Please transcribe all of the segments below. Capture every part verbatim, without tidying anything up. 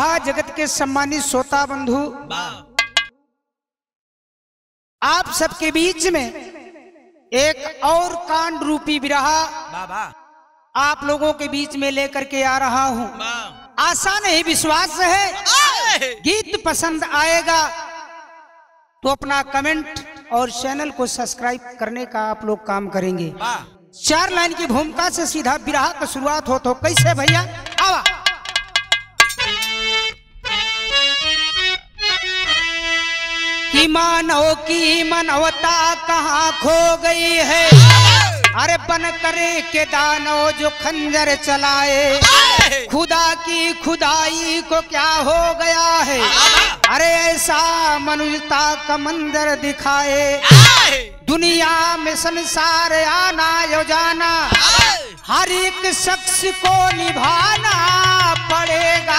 बिरहा जगत के सम्मानित श्रोता बंधु, आप सबके बीच में एक और कांड रूपी बिरहा आप लोगों के बीच में लेकर के आ रहा हूं। आशा नहीं विश्वास है गीत पसंद आएगा तो अपना कमेंट और चैनल को सब्सक्राइब करने का आप लोग काम करेंगे। चार लाइन की भूमिका से सीधा बिरहा का शुरुआत हो तो कैसे भैया आवा। कि मानव की मनवता कहाँ खो गई है, अरे बन करे के दानव जो खंजर चलाए, खुदा की खुदाई को क्या हो गया है, अरे ऐसा मनुष्यता का मंजर दिखाए। दुनिया में संसार आना यो जाना, हर एक शख्स को निभाना पड़ेगा।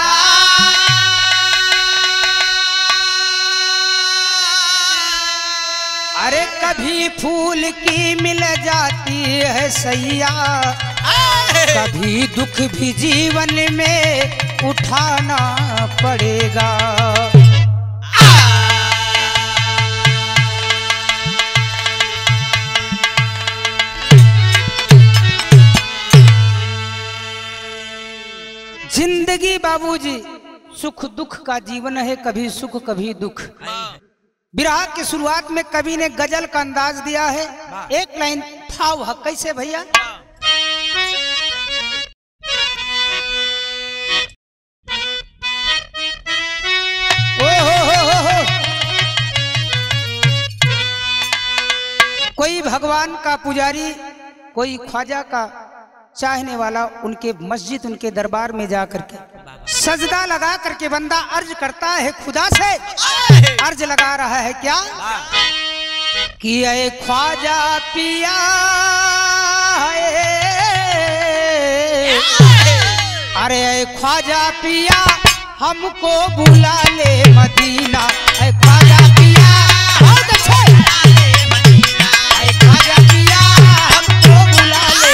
अरे कभी फूल की मिल जाती है सैया, कभी दुख भी जीवन में उठाना पड़ेगा। जिंदगी बाबूजी सुख दुख का जीवन है, कभी सुख कभी दुख। बिरहा की शुरुआत में कवि ने गजल का अंदाज दिया है। एक लाइन भाव है कैसे भैया। ओ हो हो हो हो। कोई भगवान का पुजारी, कोई ख्वाजा का चाहने वाला उनके मस्जिद उनके दरबार में जाकर के सजदा लगा करके बंदा अर्ज करता है खुदा से। अर्ज लगा रहा है क्या कि ऐ ख्वाजा पिया, अरे ऐ ख्वाजा पिया हमको बुला ले मदीना। ऐ ख्वाजा पिया बहुत अच्छे, ऐ ख्वाजा पिया हमको बुला ले।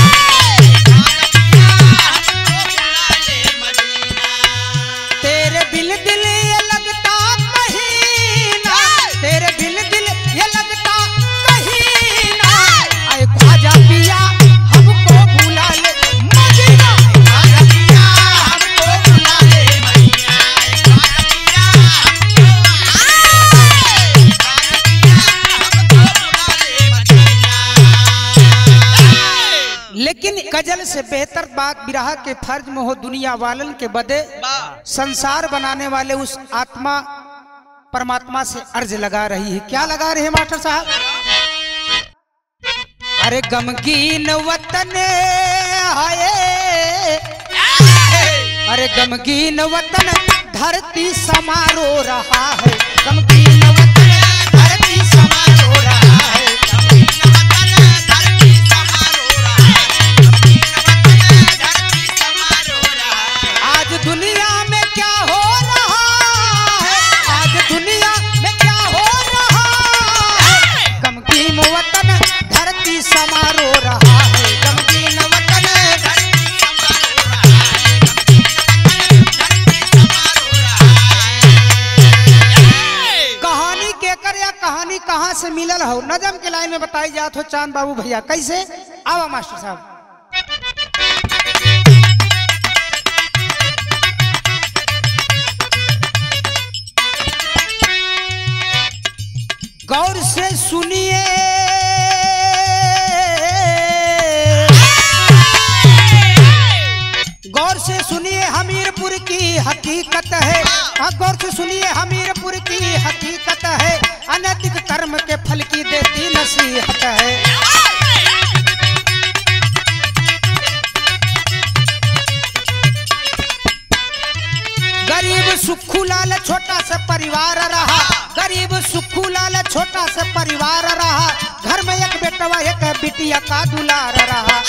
तेरे बिल दिल ये लगता कहीं ना, तेरे बिल दिल ये लगता कहीं ना। ऐ ख्वाजा पिया हमको बुला ले मदीना। ख्वाजा पिया हमको बुला ले मदीना। ख्वाजा पिया हमको बुला ले मदीना। लेकिन गजल से बेहतर बात बिरहा के फर्ज में हो दुनिया वालन के बदे संसार बनाने वाले उस आत्मा परमात्मा से अर्ज लगा रही है। क्या लगा रहे हैं मास्टर साहब। अरे गमगीन वतन आए, अरे गमगीन वतन धरती समारो रहा है। गमगीन वतन धरती समारो रहा है। आज दुनिया में क्या हो रहा है, आज दुनिया में क्या हो रहा है। गमगीन वतन धरती समारो रहा है। गमगीन वतन धरती समारो रहा है। कहानी के कर या कहानी कहाँ से मिलल हो, नजम के लाइन में बताई जात हो चांद बाबू भैया कैसे। आवा मास्टर साहब। गौर से सुनिए, गौर से सुनिए हमीरपुर की हकीकत है। गौर से सुनिए हमीरपुर की हकीकत है। अनैतिक कर्म के फल की देती नसीहत है। गरीब सुखू लाल छोटा सा परिवार रहा, गरीब सुखू लाल छोटा सा परिवार रहा। घर में एक बेटवा एक बिटिया का दुलार रहा।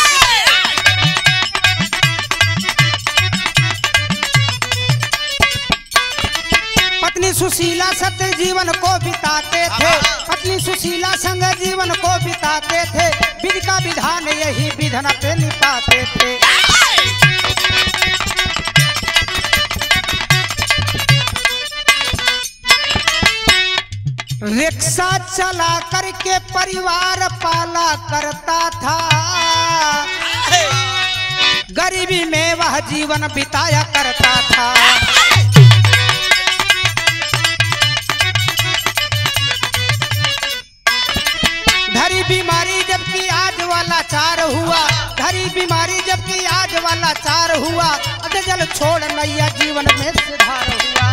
पत्नी सुशीला सत्य जीवन को बिताते थे, पत्नी सुशीला संग जीवन को बिताते थे। विधि का विधान यही विधन पे निभाते थे। रिक्शा चला करके परिवार पाला करता था, गरीबी में वह जीवन बिताया करता था। धरी बीमारी जबकि आज वाला चार हुआ, धरी बीमारी जबकि आज वाला चार हुआ, जल छोड़ नैया जीवन में सुधार हुआ।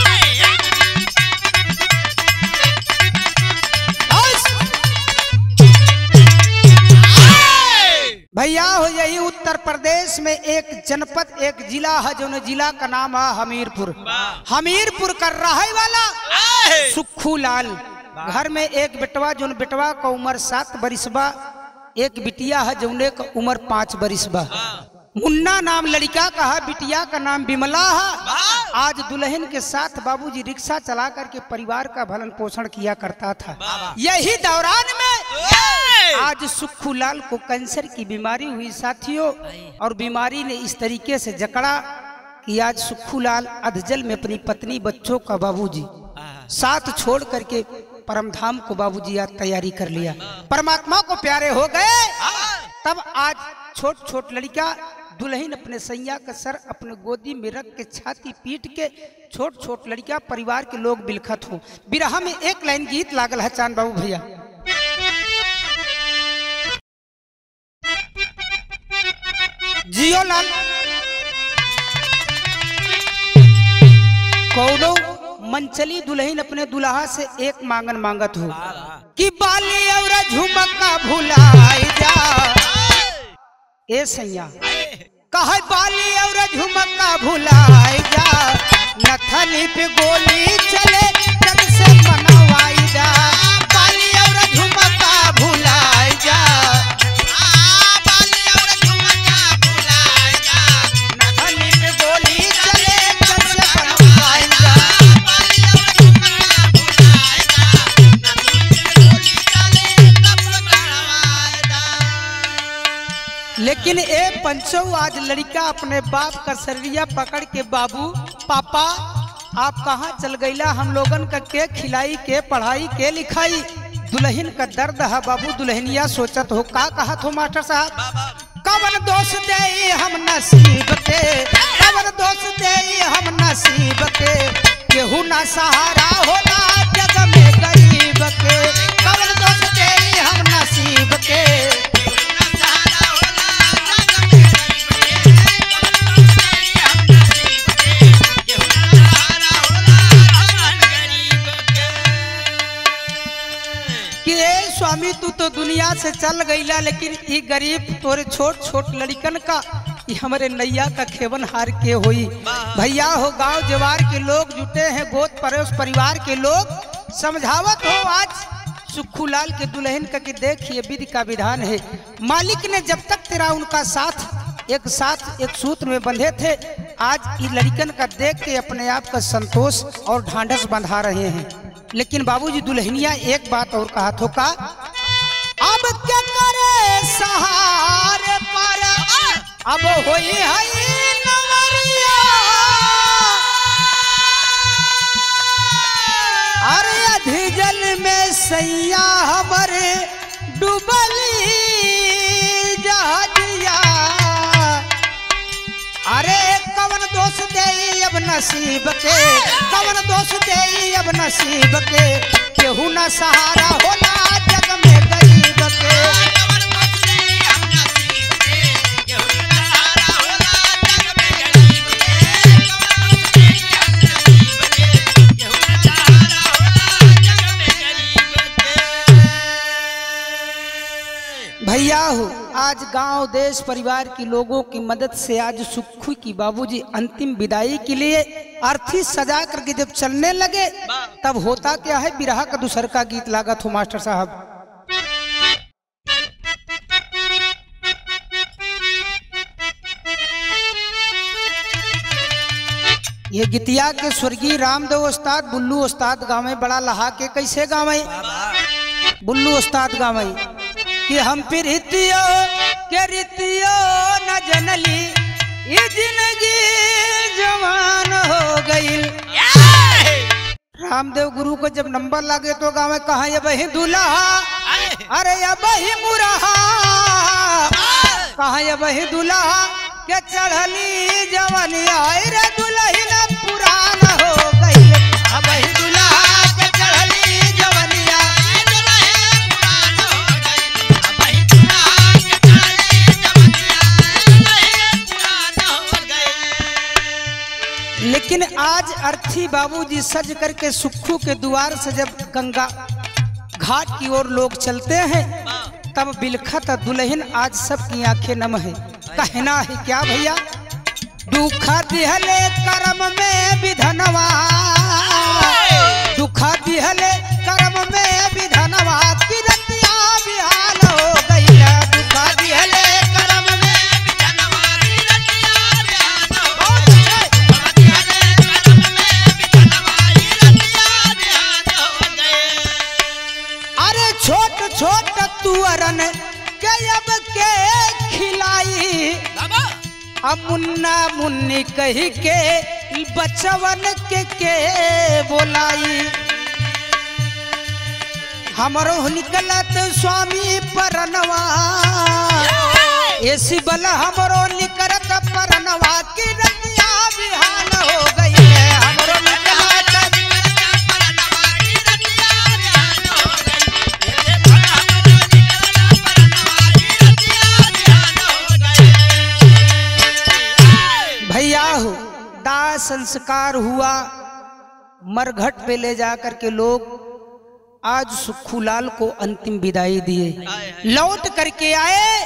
भैया हो यही उत्तर प्रदेश में एक जनपद एक जिला है, जो जिला का नाम है हमीरपुर। हमीरपुर का रहे वाला सुखू लाल, घर में एक बेटवा, जो बेटवा का उम्र सात बरिसबा, एक बिटिया है जौने का उम्र पाँच बरिसबा। मुन्ना नाम लड़का का है, बिटिया का नाम बिमला है। आज दुल्हन के साथ बाबूजी रिक्शा चला करके परिवार का भरण पोषण किया करता था। यही दौरान में आज सुखू लाल को कैंसर की बीमारी हुई साथियों, और बीमारी ने इस तरीके से जकड़ा कि आज सुखू लाल अधजल में अपनी पत्नी बच्चों का बाबूजी साथ छोड़ करके परमधाम को बाबूजी आज तैयारी कर लिया, परमात्मा को प्यारे हो गए। तब आज छोट छोट लड़का दुल्हन अपने सैया का सर अपने गोदी में रख के छाती पीट के, छोट छोट लड़का परिवार के लोग बिलखत हो। बिरहा में एक लाइन गीत लागल है चांद बाबू भैया। जियो लाल कौनो मनचली दुल्हन अपने दुल्हा से एक मांगन मांगत हो कि बाली और झुमका भुलाई जा। ए सैया कहे बाली और झुमका भुलाई जा, नथनी पे गोली चले जग से मनवाई जा। बाली और झुमका भुलाई जा, बाली और झुमका भुलाई जा, नथनी पे गोली चले जग से मनवाई जा। बाली और झुमका भुलाई जा, नथनी पे गोली चले जग से मनवाई जा। लेकिन ए पंचो आज लड़का अपने बाप का शरीरिया पकड़ के, बाबू पापा आप कहाँ चल गईला, हम लोगन का के खिलाई के पढ़ाई के लिखाई। दुल्हन का दर्द है बाबू, दुल्हनिया सोचत हो का कहत हो मास्टर साहब। कवन दोष दे हम नसीब के, कवन दोष दे हम नसीब के, केहू ना सहारा होला जग में गरीब के। कवन दोष दे हम नसीब के, स्वामी तू तो दुनिया से चल गईला, लेकिन ये गरीब तोरे छोट छोट लड़कन का ये हमारे नैया का खेवन हार के होई। भैया हो गांव जवार के लोग जुटे हैं, गोद पड़ोस परिवार के लोग समझावत हो आज सुखू लाल के दुल्हन का कि देखिए विधि का विधान है। मालिक ने जब तक तेरा उनका साथ एक साथ एक सूत्र में बंधे थे, आज ये लड़कन का देख के अपने आप का संतोष और ढांढस बंधा रहे हैं। लेकिन बाबूजी दुल्हनिया एक बात और कहा तो का, अब क्या करे सहारे पर अब होई है नवरिया। अरे अधजल में सैया हमारे डूबली जहाजिया। अरे कवन दोष दे अब नसीब के, कवन दोष दे अब नसीब के, केहू न सहारा होला जग में गरीब के। कवन दोष दे अब नसीब के, केहू न सहारा होला जग में गरीब के। कवन दोष दे अब नसीब के, केहू न सहारा होला जग में गरीब के। भैया हो आज गांव देश परिवार के लोगों की मदद से आज सुखू की बाबूजी अंतिम विदाई के लिए अर्थी सजा करके जब चलने लगे, तब होता क्या है, बिरहा का दूसर का गीत लागत हो मास्टर साहब। ये गीतिया के स्वर्गीय रामदेव उस्ताद बुल्लू उस्ताद गावे, बड़ा लहा के कैसे गावे बुल्लू उस्ताद गावे कि हम प्रीतियो के रीतियो न जनली, ये जिंदगी जवान हो गई। रामदेव गुरु को जब नंबर लागे तो गाँव में कहा ये बही दूल्हा, अरे ये बही मुरहा, कहा ये बही दूल्हा के चढ़ली जवनिया रे दुल्हन पुरान हो गई, अब ही दूल्हा के चढ़ली जवनिया दुल्हन पुरान हो गई, अब ही दूल्हा के चढ़ली जवनिया दुल्हन पुरान हो गई। लेकिन आज अर्थी बाबूजी सज करके सुक्खू के द्वार से जब गंगा घाट की ओर लोग चलते हैं तब बिलखत दुल्हन आज सबकी आंखें नम है। कहना है क्या भैया, दुखा दिहले कर्म में विधनवा, दुखा दिहले कर्म में विधनवा की रतिया बिहाल हो गई, दुखा दिहले कर्म में विधनवा की रतिया बिहाल हो गई, दुखा दिहले कर्म में विधनवा की रतिया बिहाल हो गई। अरे छोट छोट तुअरन के अब के खिलाई, अब मुन्ना मुन्नी कही के बचवन के के बोलाई, हमरो निकलत स्वामी परनवा, ऐसी बल हमरो निकलत परनवा की रतिया बिहान हो गई है, हमरो निकलत परनवा की रतिया बिहान हो गई, हमरो निकलत परनवा की रतिया बिहान हो गई। भैया हो दाह संस्कार हुआ, मरघट पे ले जाकर के लोग आज सुक्खूलाल को अंतिम विदाई दिए, लौट करके आए।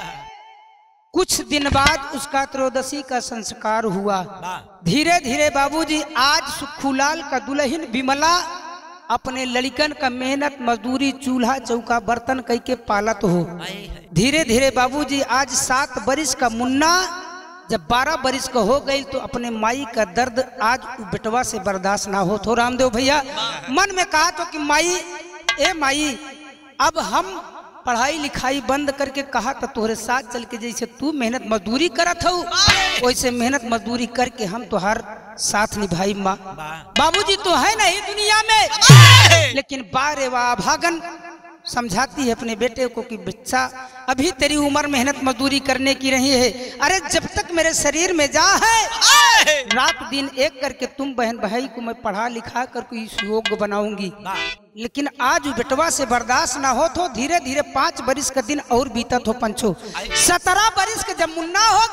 कुछ दिन बाद उसका त्रयोदशी का संस्कार हुआ। धीरे धीरे बाबूजी आज सुक्खूलाल का दुल्हन विमला अपने लड़कन का मेहनत मजदूरी चूल्हा चौका बर्तन कई के पालत हो। धीरे धीरे बाबूजी आज सात बरिस का मुन्ना जब बारह बरिस का हो गई तो अपने माई का दर्द आज बेटवा से बर्दाश्त ना हो तो रामदेव भैया मन में कहा तो कि माई ए माई अब हम पढ़ाई लिखाई बंद करके कहा तो तुम्हारे साथ चल के जैसे तू मेहनत मजदूरी करत हो वैसे मेहनत मजदूरी करके हम तुहार साथ निभाई माँ। बाबूजी तो है नहीं दुनिया में, लेकिन बारे वाह भागन समझाती है अपने बेटे को कि बच्चा अभी तेरी उम्र मेहनत मजदूरी करने की रही है, अरे जब तक मेरे शरीर में जा है रात दिन एक करके तुम बहन भाई को मैं पढ़ा लिखा कर इस योग्य बनाऊंगी। लेकिन आज बेटवा से बर्दाश्त ना हो तो धीरे धीरे पांच बरिस का दिन और बीतत हो पंचो, सत्रह बरिस का जब मुन्ना हो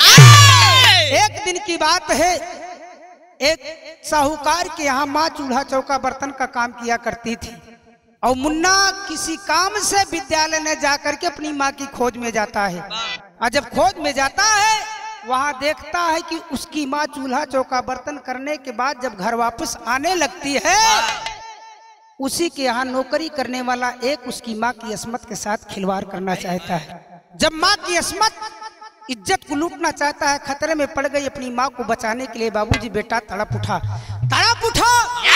गई। एक दिन की बात है, एक साहूकार के यहाँ माँ चूल्हा चौका बर्तन का काम किया करती थी और मुन्ना किसी काम से विद्यालय में जाकर के अपनी माँ की खोज में जाता है। और जब खोज में जाता है वहां देखता है कि उसकी माँ चूल्हा चौका बर्तन करने के बाद जब घर वापस आने लगती है उसी के यहाँ नौकरी करने वाला एक उसकी माँ की अस्मत के साथ खिलवाड़ करना चाहता है। जब माँ की अस्मत इज्जत को लूटना चाहता है, खतरे में पड़ गई, अपनी माँ को बचाने के लिए बाबूजी बेटा तड़प उठा तड़प उठा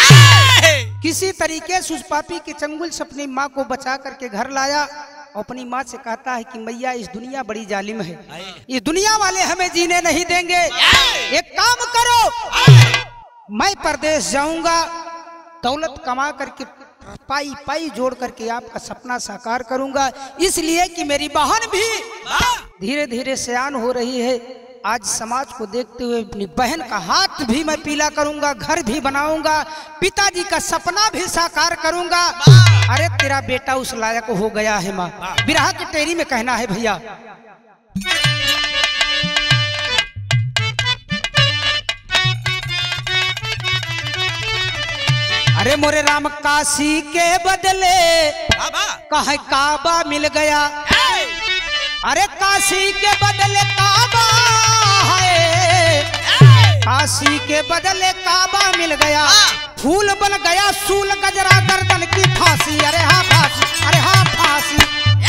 किसी तरीके से उस पापी के चंगुल से अपनी माँ को बचा करके घर लाया और अपनी माँ से कहता है कि मैया इस दुनिया बड़ी जालिम है, ये दुनिया वाले हमें जीने नहीं देंगे, एक काम करो मैं परदेश जाऊंगा, दौलत कमा करके पाई पाई जोड़ करके आपका सपना साकार करूंगा, इसलिए कि मेरी बहन भी धीरे धीरे सयान हो रही है। आज समाज को देखते हुए अपनी बहन का हाथ भी मैं पीला करूंगा, घर भी बनाऊंगा, पिताजी का सपना भी साकार करूंगा। अरे तेरा बेटा उस लायक हो गया है माँ, बिरहा की टेरी में कहना है भैया। अरे मोरे राम काशी के बदले कहे काबा मिल गया, अरे काशी के बदले काबा है, काशी के बदले काबा मिल गया, फूल बन गया सूल गजरा गर्दन की फांसी, अरे हाँ फांसी, अरे हाँ फांसी,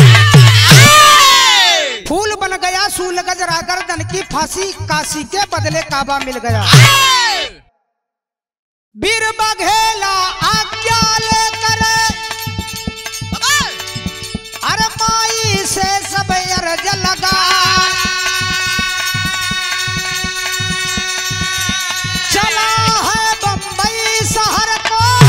फूल बन गया सूल गजरा गर्दन की फांसी, काशी के बदले काबा मिल गया। बीर बघेला आज्ञा लेकर अरे माई से सब अर्ज लगा, चला है बम्बई शहर को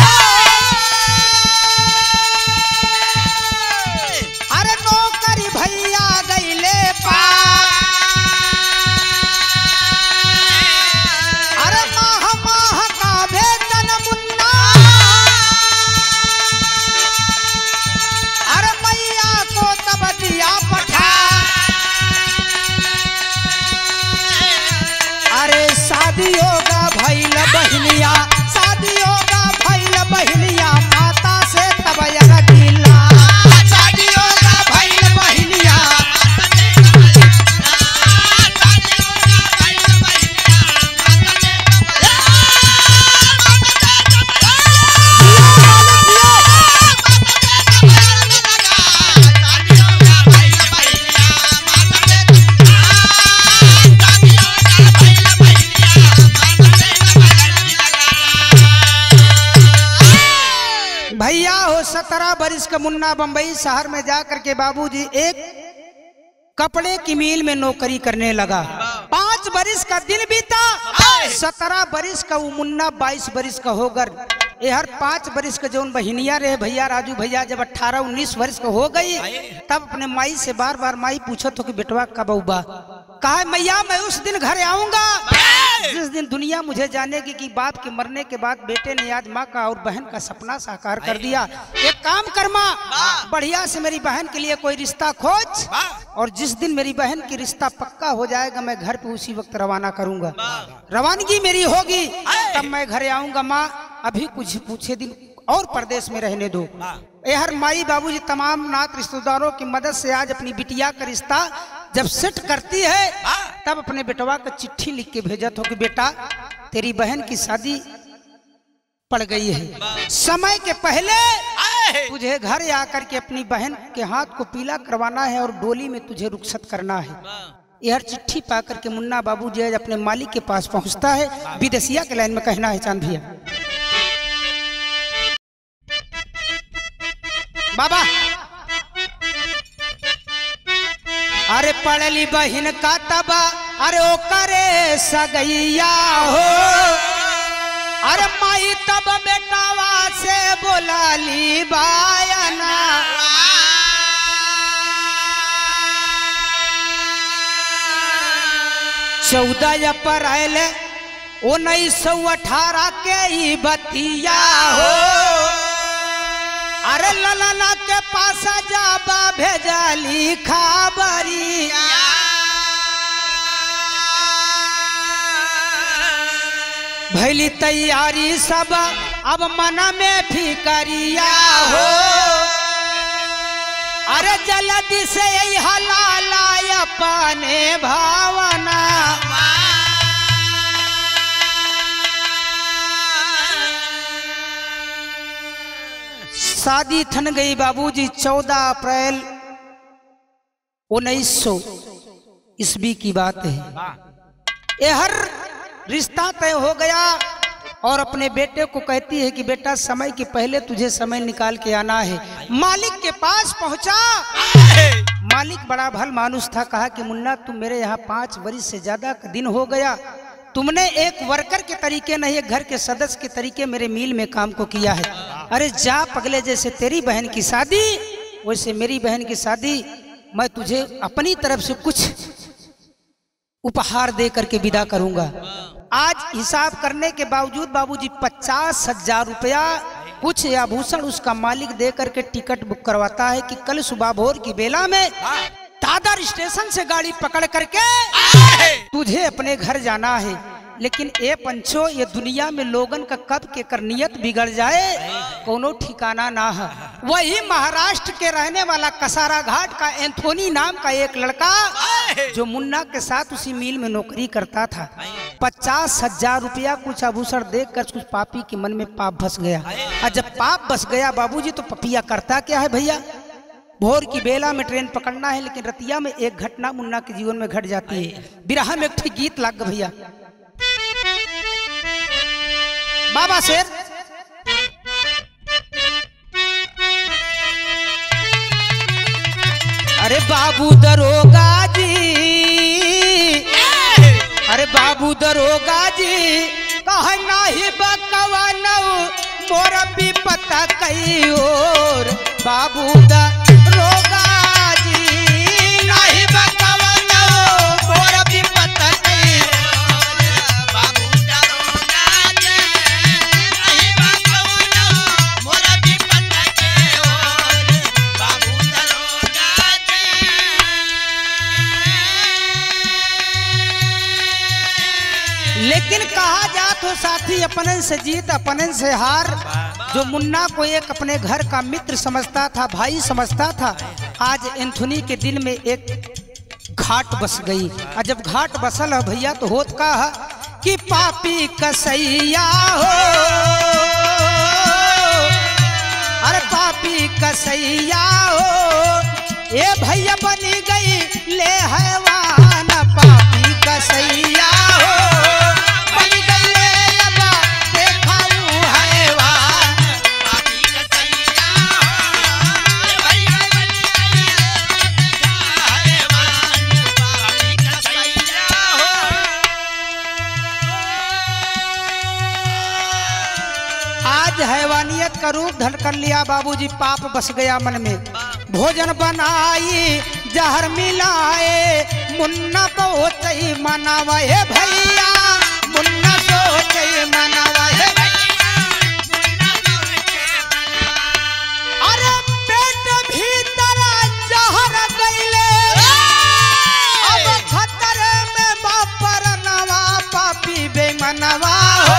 बरिस का मुन्ना बंबई शहर में जा करके बाबूजी एक कपड़े की मिल में नौकरी करने लगा। पांच बरिस का दिन बीता, सत्रह बरिस का वो मुन्ना बाईस बरिस का होकर ये हर पांच बरिस का जो बहिनिया रहे भैया राजू भैया जब अठारह उन्नीस वर्ष का हो गई तब अपने माई से बार बार माई पूछत हो कि बेटवा कब आऊबा। कहा मैया मैं उस दिन घर आऊंगा जिस दिन दुनिया मुझे जानेगी कि बाप के मरने के बाद बेटे ने आज माँ का और बहन का सपना साकार कर दिया। एक काम कर माँ, बढ़िया से मेरी बहन के लिए कोई रिश्ता खोज और जिस दिन मेरी बहन की रिश्ता पक्का हो जाएगा मैं घर पे उसी वक्त रवाना करूंगा। रवानगी मेरी होगी तब मैं घर आऊंगा माँ, अभी कुछ पूछे दिन और प्रदेश में रहने दो। हर माई बाबूजी तमाम नात रिश्तेदारों की मदद से आज अपनी बिटिया का रिश्ता जब सेट करती है तब अपने बेटवा को चिट्ठी लिख के भेजा तो कि बेटा तेरी बहन की शादी पड़ गई है, समय के पहले तुझे घर आकर के अपनी बहन के हाथ को पीला करवाना है और डोली में तुझे रुखसत करना है। यह चिट्ठी पा करके मुन्ना बाबूजी आज अपने मालिक के पास पहुंचता है। विदेशिया के लाइन में कहना है चांद भैया बाबा। अरे पढ़ली बहन का तबा अरे ओ करे सगैया हो, अरे माई तब बेटावा से बोला ली बायना। चौदह अप्रैल उन्नीस सौ अठारह के ही बतिया हो, अरे ललना के पास जाबा भेजली खबरी। भैली तैयारी सब अब मन में फिकरिया हो, अरे जल्दी से हलाला अपने भावना। शादी ठन गई बाबूजी चौदह अप्रैल उन्नीस सौ ईस्वी की बात है। ये हर रिश्ता तय हो गया और अपने बेटे को कहती है कि बेटा समय के पहले तुझे समय निकाल के आना है। मालिक के पास पहुंचा, मालिक बड़ा भल मानुस था। कहा कि मुन्ना तुम मेरे यहाँ पांच वर्ष से ज्यादा का दिन हो गया, तुमने एक वर्कर के तरीके नहीं एक घर के सदस्य के तरीके मेरे मिल में काम को किया है। अरे जा पगले, जैसे तेरी बहन की शादी वैसे मेरी बहन की शादी मैं तुझे अपनी तरफ से कुछ उपहार दे करके विदा करूंगा। आज हिसाब करने के बावजूद बाबूजी पचास हजार रुपया कुछ आभूषण उसका मालिक दे करके टिकट बुक करवाता है कि कल सुबह भोर की बेला में दादर स्टेशन से गाड़ी पकड़ करके तुझे अपने घर जाना है। लेकिन ए पंचो, ये दुनिया में लोगन का कब के कर नियत बिगड़ जाए कोनो ठिकाना ना है। वही महाराष्ट्र के रहने वाला कसारा घाट का एंथोनी नाम का एक लड़का जो मुन्ना के साथ उसी मिल में नौकरी करता था, पचास हजार रुपया कुछ आभूषण देकर कुछ पापी के मन में पाप बस गया। और जब पाप बस गया बाबूजी तो पपिया करता क्या है भैया, भोर की बेला में ट्रेन पकड़ना है। लेकिन रतिया में एक घटना मुन्ना के जीवन में घट जाती है। बिरहा में एक गीत लग भैया बाबा शेर। अरे बाबू दरोगा जी, अरे बाबू दरोगा जी कहना ही बकवन मोर भी पता कई और। बाबू दरोगा जी नहीं बकवन मोर भी पता कई और। बाबू दरोगा जी नहीं बकवन मोर भी पता कई और। बाबू दरोगा जी। लेकिन कहा जात हो साथी अपने से जीत अपने से हार। जो मुन्ना को एक अपने घर का मित्र समझता था, भाई समझता था, आज एंथोनी के दिल में एक घाट बस गई। और जब घाट बसल है भैया तो होत का है कि पापी कसैया हो, अरे पापी कसैया हो ये भैया बनी गई ले हैवान। पापी कसैया हो बनी गई ले लबा देखाऊ हैवान। पापी कसैया हो आज हैवानियत का रूप धर कर लिया बाबूजी, पाप बस गया मन में। भोजन बनाई जहर मिलाए, मुन्ना बहुत ही मनावा है भैया, मुन्ना बहुत ही मनावा है भैया। अरे पेट भीतर जहर गईले, अब खतरे में बापर नवा, पापी बेमनवा हो,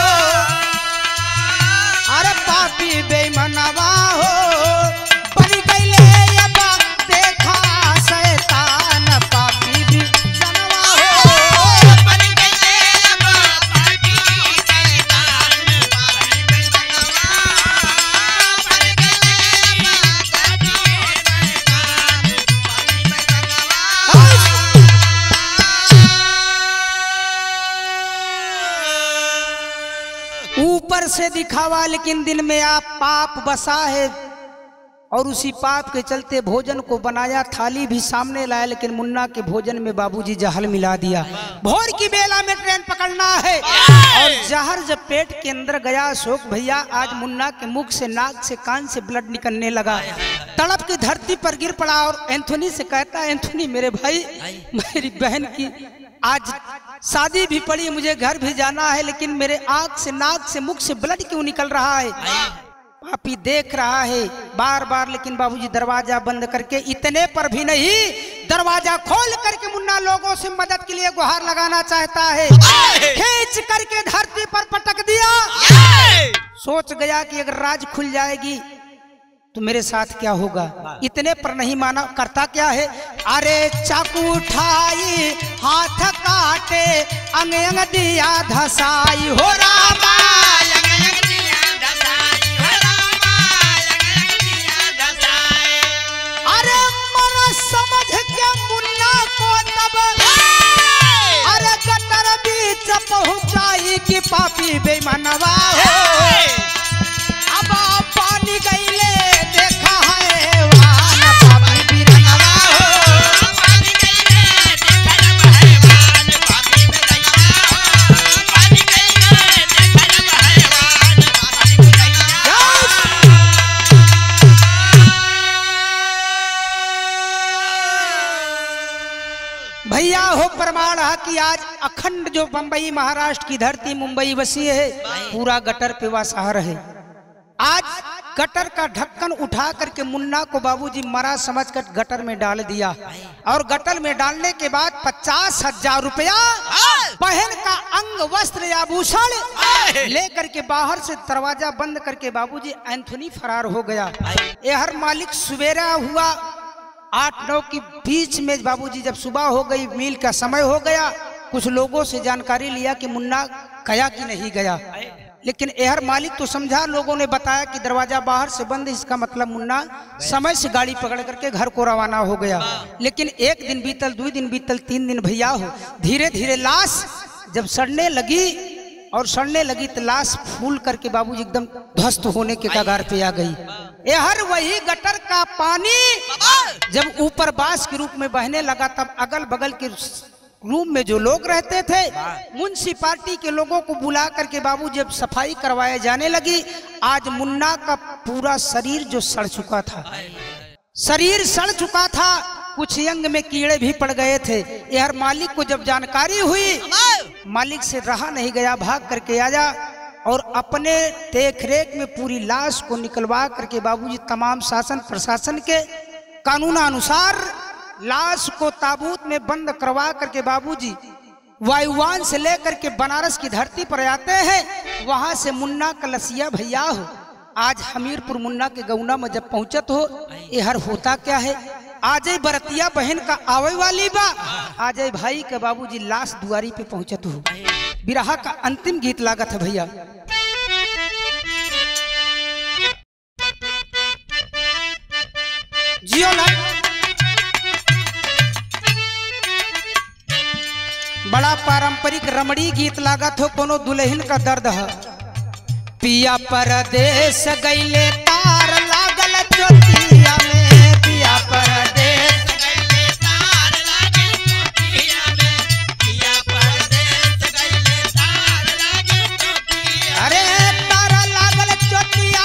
अरे पापी बेमनवा हो। बन गईले अब देखा शैतान, पापी भी जनवा हो। बन गईले अब पापी शैतान, पापी भी जनवा। बन गईले अब पापी शैतान, पापी भी जनवा। ऊपर से दिखावा लेकिन दिल में आप पाप बसा है, और उसी पाप के चलते भोजन को बनाया, थाली भी सामने लाया, लेकिन मुन्ना के भोजन में बाबूजी जहर मिला दिया। भोर की बेला में ट्रेन पकड़ना है, और जहर जब पेट के अंदर गया अशोक भैया, आज मुन्ना के मुख से, नाक से, कान से ब्लड निकलने लगा। तड़प की धरती पर गिर पड़ा और एंथोनी से कहता है, एंथोनी मेरे भाई, मेरी बहन की आज शादी भी पड़ी, मुझे घर भी जाना है, लेकिन मेरे आंख से, नाक से, मुख से ब्लड क्यों निकल रहा है? पापी देख रहा है बार बार, लेकिन बाबूजी दरवाजा बंद करके, इतने पर भी नहीं, दरवाजा खोल करके मुन्ना लोगों से मदद के लिए गुहार लगाना चाहता है। खींच करके धरती पर पटक दिया। सोच गया कि अगर राज खुल जाएगी तो मेरे साथ क्या होगा। इतने पर नहीं माना, करता क्या है, अरे चाकू उठाई, हाथ काटे, अंग अंग दिया धसाई, हो रामा अंग अंग दिया धसाई, हो रामा अंग अंग दिया धसाई। अरे मरा समझ के मुन्ना को तब, अरे गटर बीच पहुंचाई कि पापी बेमनवा हो। अब पानी गईले देखा है वान, पापी बिरनवा हो। पानी गईले देखा है वान, पापी बिरनवा हो। पानी गईले देखा है वान, पापी बिरनवा हो। भैया हो प्रमाण है कि आज अखंड जो बंबई महाराष्ट्र की धरती मुंबई बसी है, पूरा गटर पे वह शहर है। आज गटर का ढक्कन उठा करके मुन्ना को बाबूजी मरा समझकर गटर में डाल दिया, और गटर में डालने के बाद पचास हजार रुपया बहन का अंग वस्त्र या आभूषण लेकर के बाहर से दरवाजा बंद करके बाबूजी एंथोनी फरार हो गया। यहर मालिक सवेरा हुआ आठ नौ के बीच में, बाबूजी जब सुबह हो गई, मील का समय हो गया, कुछ लोगों से जानकारी लिया कि मुन्ना गया कि नहीं गया, लेकिन एहर मालिक तो समझा, लोगों ने बताया कि दरवाजा बाहर से बंद, इसका मतलब मुन्ना समय से गाड़ी पकड़ करके घर को रवाना हो गया। लेकिन एक दिन बीतल, दो दिन बीतल, तीन दिन भैया हो, धीरे धीरे लाश जब सड़ने लगी, और सड़ने लगी तो लाश फूल करके बाबूजी एकदम ध्वस्त होने के कगार पे आ गई। एहर वही गटर का पानी जब ऊपर बांस के रूप में बहने लगा, तब अगल बगल के रूम में जो लोग रहते थे, म्युनिसिपालिटी के लोगों को बुला करके बाबू जब सफाई करवाए जाने लगी, आज मुन्ना का पूरा शरीर जो सड़ चुका था, शरीर सड़ चुका था, कुछ अंग में कीड़े भी पड़ गए थे। यार मालिक को जब जानकारी हुई, मालिक से रहा नहीं गया, भाग करके आया और अपने देखरेख में पूरी लाश को निकलवा करके बाबूजी तमाम शासन प्रशासन के कानूनानुसार लाश को ताबूत में बंद करवा करके बाबूजी वायुवान से लेकर के बनारस की धरती पर आते हैं। वहां से मुन्ना कलसिया भैया हो, आज हमीरपुर मुन्ना के गौना में जब पहुंचत हो, ये हर होता क्या है, आज बरतिया बहन का आवे वाली बा, आज भाई के बाबूजी लाश दुआरी पे पहुंचत हो। बिरहा का अंतिम गीत लागत है भैया। जियो लाल बड़ा पारंपरिक रमणी गीत लागत हो, कोनो दुल्हन का दर्द है। पिया परदेश गईले तार लागल चोटिया में, पिया परदेश गईले तार लागल चोटिया में, पिया परदेश गईले तार लागल चोटिया, अरे तार लागल चोटिया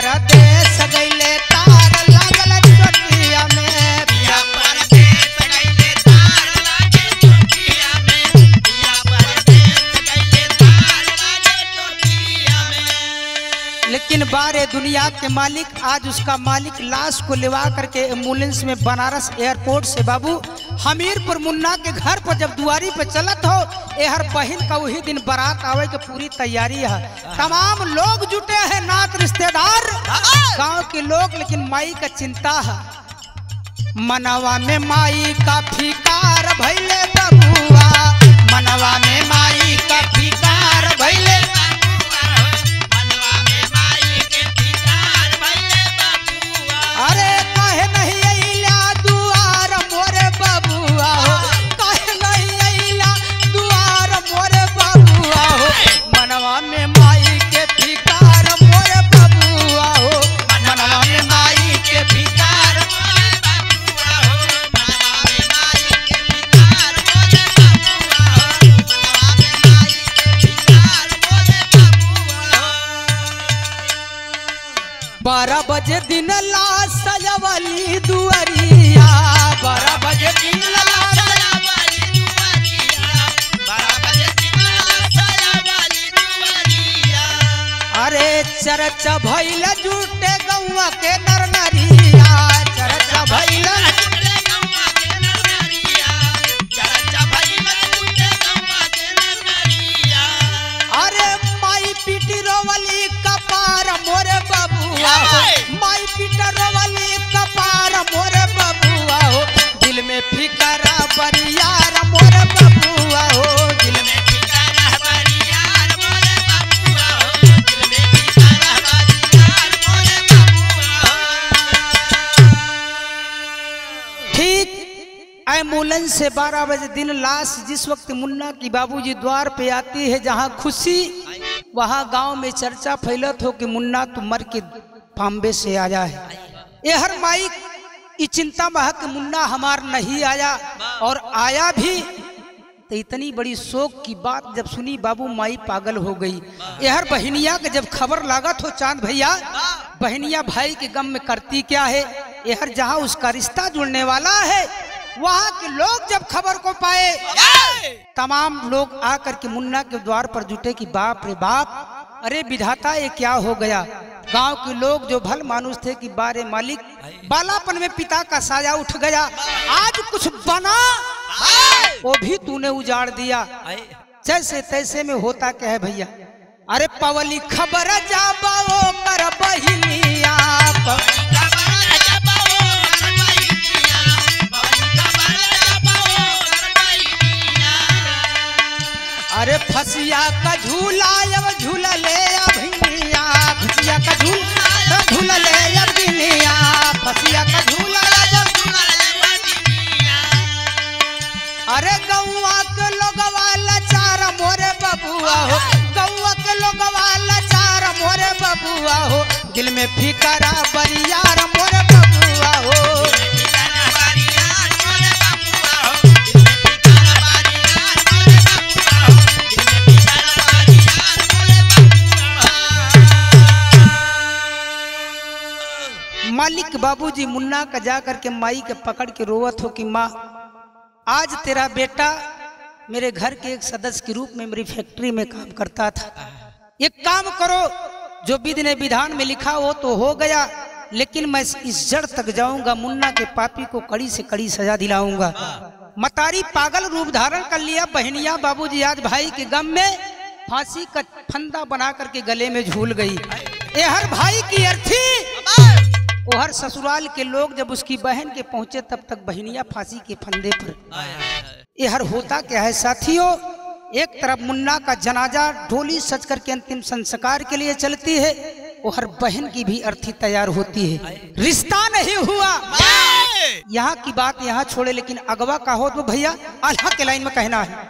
परदेस गईले तार लागल चोटिया में, पिया परदेस गईले तार लागे चोटिया में, पिया परदेस गईले तार लागे चोटिया में। लेकिन बारे दुनिया के मालिक, आज उसका मालिक लाश को लेवा करके एम्बुलेंस में बनारस एयरपोर्ट से बाबू हमीरपुर मुन्ना के घर पर जब दुआरी पे चलत हो, एहर बहन का वही दिन बारात आवे के पूरी तैयारी है। तमाम लोग जुटे हैं, नात रिश्तेदार गांव के लोग, लेकिन माई का चिंता है। मनवा में माई का फिकार भइले बबुआ, मनवा में माई का फिकार भइले, अरे काहे नहीं अइला दुआर मोरे बबुआ हो, काहे नहीं अइला दुआर मोरे बबुआ हो, मनवा में माई के फिकार मोरे बबुआ हो, मनवा में माई के फिकार मोरे बबुआ हो, मनवा में माई के फिकार मोरे बबुआ हो, मनवा में माई के फिकार मोरे बबुआ हो। बारह बजे दिन लाश सजवली दुआरिया, बारह बजे दिन लाश सजवली दुआरिया, बारह बजे दिन लाश सजवली दुआरिया। अरे चर्चा भइल जुटे गौवा के नर नरिया, चर्चा भइल जुटे गौवा के नर नरिया, चर्चा भइल जुटे गौवा के नर नरिया। अरे माई पीटी रोवली कपार मोरे बबुआ हो, माई पीटी रोवली कपार मोरे बबुआ हो, दिल में फिकरा बरियार मोरे बबुआ हो, दिल में फिकरा बरियार मोरे बबुआ हो, दिल में फिकरा बरियार मोरे बबुआ हो। ठीक एम्बुलेंस से बारह बजे दिन लाश जिस वक्त मुन्ना की बाबूजी द्वार पे आती है, जहां खुशी वहां गांव में चर्चा फैलत हो कि मुन्ना तू मर के बॉम्बे से आया है। यहर माई की चिंता में कि मुन्ना हमार नहीं आया, और आया भी तो इतनी बड़ी शोक की बात जब सुनी बाबू माई पागल हो गई। यहर बहनिया के जब खबर लागत हो चांद भैया, बहनिया भाई के गम में करती क्या है, यहर जहां उसका रिश्ता जुड़ने वाला है वहां के लोग जब खबर को पाए, तमाम लोग आकर के मुन्ना के द्वार पर जुटे कि बाप रे बाप, अरे विधाता ये क्या हो गया। गांव के लोग जो भल मानुष थे कि बारे मालिक, बालापन में पिता का साया उठ गया, आज कुछ बना वो भी तूने उजाड़ दिया। जैसे तैसे में होता क्या है भैया, अरे पवली खबर जाबो कर बहिनिया, अरे फसिया का झूला अब झूला ले अभिनिया, फसिया का झूला झूला ले अभिनिया, फसिया का झूला अब झूला ले अभिनिया। अरे गौवा के लोगवा लाचार मोरे बबुआ हो, गौवा के लोगवा लाचार मोरे बबुआ हो, दिल में फिकरा बरियार मोरे बबुआ हो, मालिक बाबूजी मुन्ना का जा करके माई के पकड़ के रोवत हो कि माँ, आज तेरा बेटा मेरे घर के एक सदस्य के रूप में मेरी फैक्ट्री में काम करता था, एक काम करो, जो विधि ने विधान में लिखा हो तो हो गया, लेकिन मैं इस जड़ तक जाऊंगा, मुन्ना के पापी को कड़ी से कड़ी सजा दिलाऊंगा। मतारी पागल रूप धारण कर लिया। बहनिया बाबूजी आज भाई के गम में फांसी का फंदा बना करके गले में झूल गई। हर भाई की अर्थी वो हर ससुराल के लोग जब उसकी बहन के पहुंचे तब तक बहनिया फांसी के फंदे पर। ये हर होता क्या है साथियों, एक तरफ मुन्ना का जनाजा ढोली सज करके अंतिम संस्कार के लिए चलती है, वो हर बहन की भी अर्थी तैयार होती है। रिश्ता नहीं हुआ, यहाँ की बात यहाँ छोड़े, लेकिन अगवा का हो तो भैया आल्हा के लाइन में कहना है।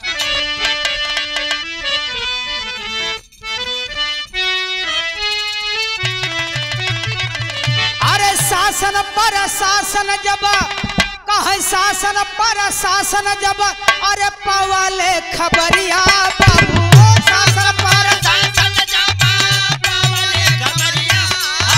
अरे शासन पर शासन जब कहे, शासन पर शासन जब, अरे पवाले खबरिया बाबू, शासन पर शासन जब पवाले खबरिया,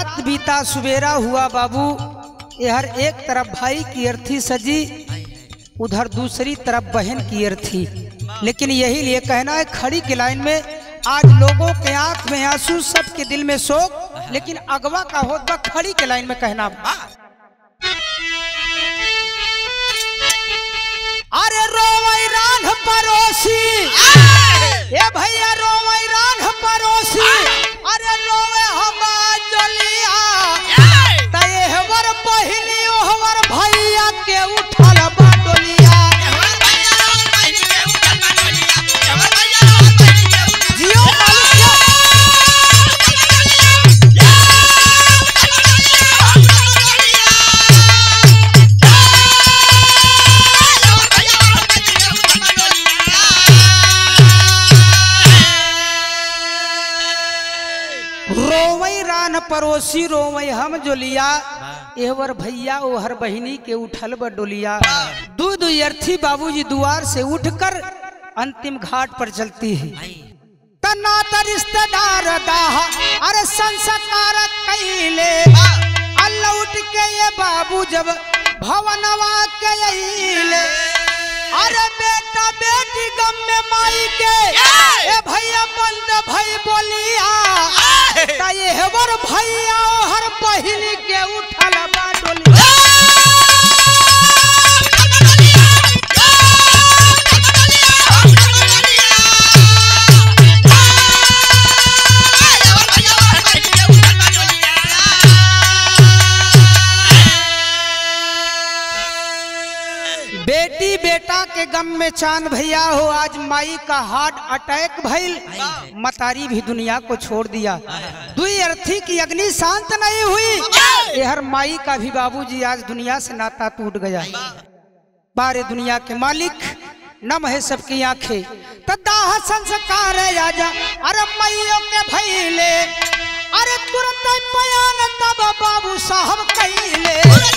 रात बीता सुबेरा हुआ बाबू, यहर एक तरफ भाई की अर्थी सजी, उधर दूसरी तरफ बहन की अर्थी। लेकिन यही लिए कहना है खड़ी की लाइन में आज लोगों के आंख में आंसू, सबके दिल में शोक, लेकिन अगवा का होता खड़ी के लाइन में कहना। अरे रोवई रान परोसी, ये भैया रोवई रान परोसी, अरे रोवे हम जलिया, तय हवर बहिनी ओहवर भैया के उठल बाडोलिया। जियो रोवई रान परोसी रोवई हम जोलिया, एवर भैया ओ हर बहिनी के उठल बडोलिया। दू दू अर्थी बाबूजी द्वार से उठकर अंतिम घाट पर चलती है। तना रिश्तेदार दाह अरे संस्कार कैले, लौट के ये बाबू जब भवनवा के अइले, अरे बेटा बेटी गम में माई के ए भैया बंद भई बोलिया, तय हवर भैया हर बहिनी के उठल बाडोलिया। बेटी बेटा के गम में चांद भैया हो, आज माई का हार्ट अटैक भइल, मतारी भी दुनिया को छोड़ दिया। दुई अर्थी की अग्नि शांत नहीं हुई, हर माई का भी बाबूजी आज दुनिया से नाता टूट गया। बारे दुनिया के मालिक नम है सबकी आंखें, तदाह संस्कार आजा अरे मैयों के भैले, अरे तुरंत बयान तब बाबू साहब कैले।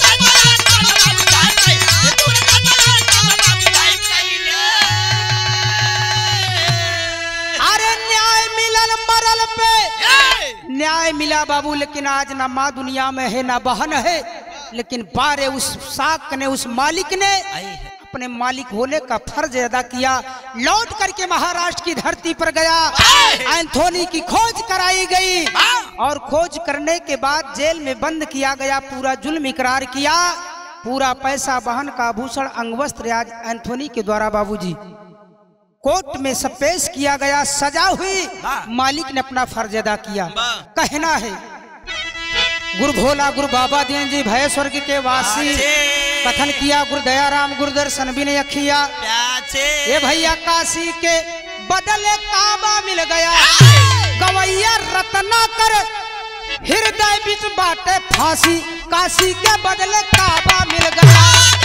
न्याय मिला बाबू, लेकिन आज ना माँ दुनिया में है ना बहन है, लेकिन बारे उस साक ने उस मालिक ने अपने मालिक होने का फर्ज अदा किया। लौट करके महाराष्ट्र की धरती पर गया, एंथोनी की खोज कराई गई और खोज करने के बाद जेल में बंद किया गया, पूरा जुल्म इकरार किया, पूरा पैसा बहन का आभूषण अंगवस्त्र आज एंथोनी के द्वारा बाबूजी कोर्ट में सब पेश किया गया, सजा हुई, मालिक ने अपना फर्ज अदा किया। कहना है गुरु भोला गुरु बाबा दीन जी भय स्वर्ग के वासी, कथन किया गुरु दयाराम गुरुदर्शन बिन अखिया, ये भैया काशी के बदले काबा मिल गया, गवैया रत्ना कर हृदय बीच बाटे फांसी, काशी के बदले काबा मिल गया,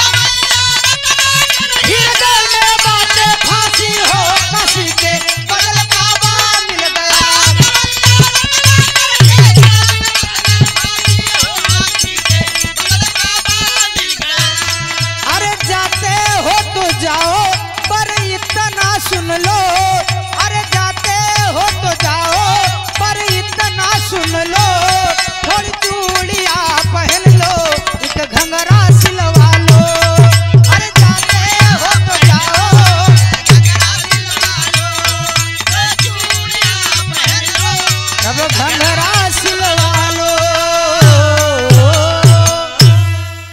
हृदय में बाटे फांसी हो, काशी के बदले काबा मिल गया। अरे जाते हो तो जाओ पर इतना सुन लो, अरे जाते हो तो जाओ पर इतना सुन लो, थोड़ी चूड़िया पहन लो, एक घंघरा सिलवा लो, अरे जाते हो तो जाओ, जब घंघरा